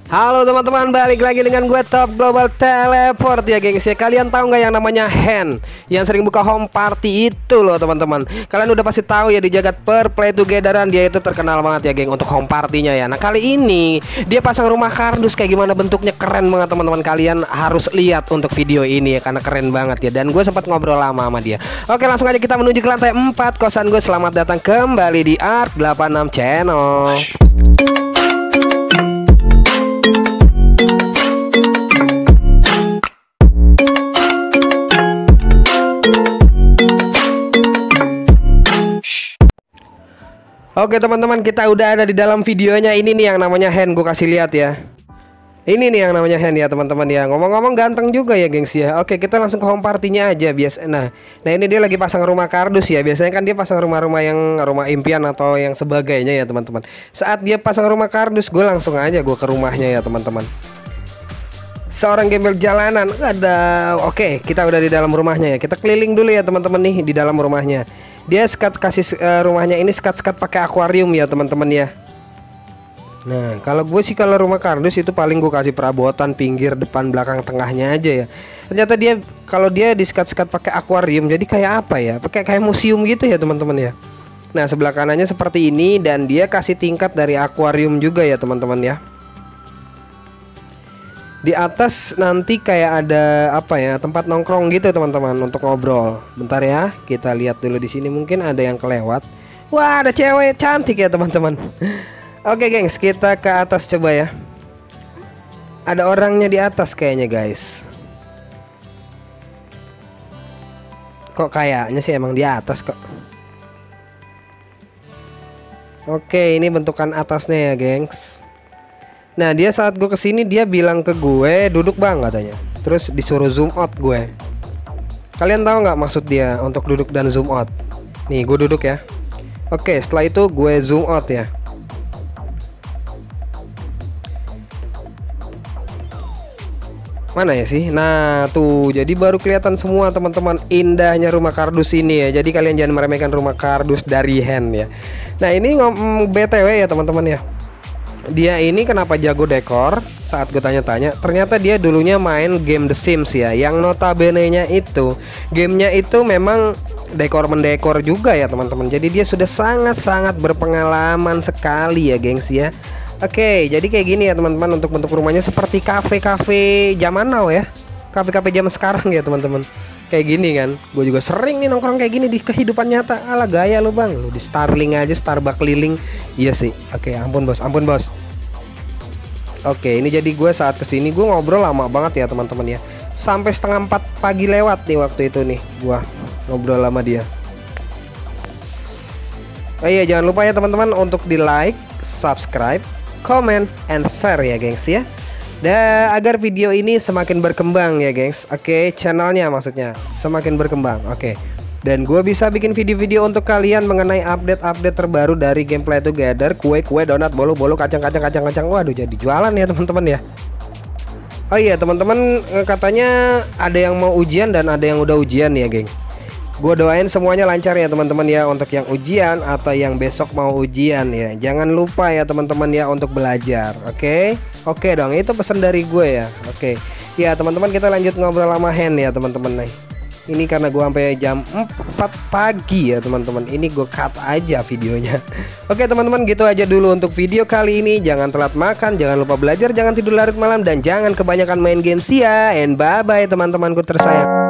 Halo teman-teman, balik lagi dengan gue Top Global Teleport ya gengs ya. Kalian tahu nggak yang namanya Hen yang sering buka home party itu loh teman-teman. Kalian udah pasti tahu ya di jagat per play togetheran dia itu terkenal banget ya geng untuk home partinya ya. Nah kali ini dia pasang rumah kardus kayak gimana bentuknya, keren banget teman-teman. Kalian harus lihat untuk video ini ya karena keren banget ya. Dan gue sempat ngobrol lama sama dia. Oke langsung aja kita menuju ke lantai 4 kosan gue. Selamat datang kembali di Ark 86 Channel. Oke teman-teman, kita udah ada di dalam videonya. Ini nih yang namanya Hen, gue kasih lihat ya. Ini nih yang namanya Hen ya teman-teman ya. Ngomong-ngomong ganteng juga ya gengs ya. Oke kita langsung ke home partinya aja biasa. Nah ini dia lagi pasang rumah kardus ya. Biasanya kan dia pasang rumah-rumah yang rumah impian atau yang sebagainya ya teman-teman. Saat dia pasang rumah kardus, gue langsung aja gue ke rumahnya ya teman-teman. Seorang gembel jalanan ada. Oke kita udah di dalam rumahnya ya. Kita keliling dulu ya teman-teman nih di dalam rumahnya. Dia kasih rumahnya ini sekat-sekat pakai akuarium ya teman-teman ya. Nah kalau gue sih kalau rumah kardus itu paling gue kasih perabotan pinggir, depan, belakang, tengahnya aja ya. Ternyata dia kalau dia disekat-sekat pakai akuarium jadi kayak apa ya, pakai kayak museum gitu ya teman-teman ya. Nah sebelah kanannya seperti ini dan dia kasih tingkat dari akuarium juga ya teman-teman ya. Di atas nanti kayak ada apa ya, tempat nongkrong gitu teman-teman untuk ngobrol. Bentar ya, kita lihat dulu di sini mungkin ada yang kelewat. Wah, ada cewek cantik ya teman-teman. Oke, gengs, kita ke atas coba ya. Ada orangnya di atas kayaknya, guys. Kok kayaknya sih emang di atas kok. Oke, ini bentukan atasnya ya, gengs. Nah dia saat gue kesini dia bilang ke gue duduk bang katanya. Terus disuruh zoom out gue. Kalian tahu nggak maksud dia untuk duduk dan zoom out? Nih gue duduk ya. Oke setelah itu gue zoom out ya. Mana ya sih? Nah tuh jadi baru kelihatan semua teman-teman indahnya rumah kardus ini ya. Jadi kalian jangan meremehkan rumah kardus dari Hen ya. Nah ini BTW ya teman-teman ya. Dia ini kenapa jago dekor? Saat gue tanya-tanya, ternyata dia dulunya main game The Sims ya. Yang notabene-nya itu gamenya itu memang dekor-mendekor juga ya teman-teman. Jadi dia sudah sangat-sangat berpengalaman sekali ya gengs ya. Oke jadi kayak gini ya teman-teman. Untuk bentuk rumahnya seperti kafe-kafe zaman now ya. Kafe-kafe zaman sekarang ya teman-teman. Kayak gini kan. Gue juga sering nih nongkrong kayak gini di kehidupan nyata. Alah gaya lu bang, lu di Starling aja, Starbucks keliling. Iya sih. Oke ampun bos, ampun bos. Oke ini jadi gue saat kesini gue ngobrol lama banget ya teman-teman ya. Sampai setengah 4 pagi lewat nih waktu itu nih gue ngobrol sama dia. Oh iya jangan lupa ya teman-teman untuk di like, subscribe, comment, and share ya gengs ya. Dan agar video ini semakin berkembang ya gengs. Oke channelnya maksudnya semakin berkembang. Oke. Dan gue bisa bikin video-video untuk kalian mengenai update-update terbaru dari gameplay together, kue-kue, donat, bolu-bolu, kacang-kacang. Waduh jadi jualan ya teman-teman ya. Oh iya teman-teman katanya ada yang mau ujian dan ada yang udah ujian ya geng. Gue doain semuanya lancar ya teman-teman ya untuk yang ujian atau yang besok mau ujian ya. Jangan lupa ya teman-teman ya untuk belajar. Oke dong itu pesan dari gue ya. Oke ya teman-teman kita lanjut ngobrol sama Hen ya teman-teman nih. Ini karena gue sampai jam 4 pagi ya teman-teman. Ini gue cut aja videonya. Oke teman-teman gitu aja dulu untuk video kali ini. Jangan telat makan, jangan lupa belajar, jangan tidur larut malam, dan jangan kebanyakan main games ya. And bye bye teman-temanku tersayang.